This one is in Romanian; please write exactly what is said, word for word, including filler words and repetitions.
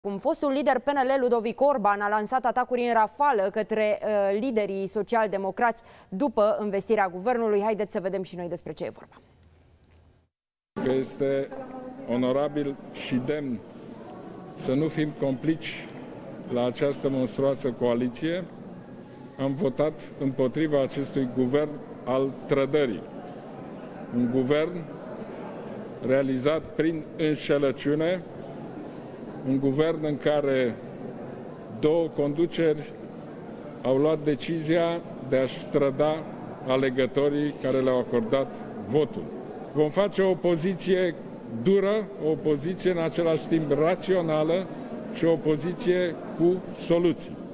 Cum fostul lider P N L Ludovic Orban a lansat atacuri în rafală către uh, liderii social-democrați după învestirea guvernului, haideți să vedem și noi despre ce e vorba. Că este onorabil și demn să nu fim complici la această monstruoasă coaliție, am votat împotriva acestui guvern al trădării. Un guvern realizat prin înșelăciune, un guvern în care două conduceri au luat decizia de a-și trăda alegătorii care le-au acordat votul. Vom face o opoziție dură, o opoziție în același timp rațională și o opoziție cu soluții.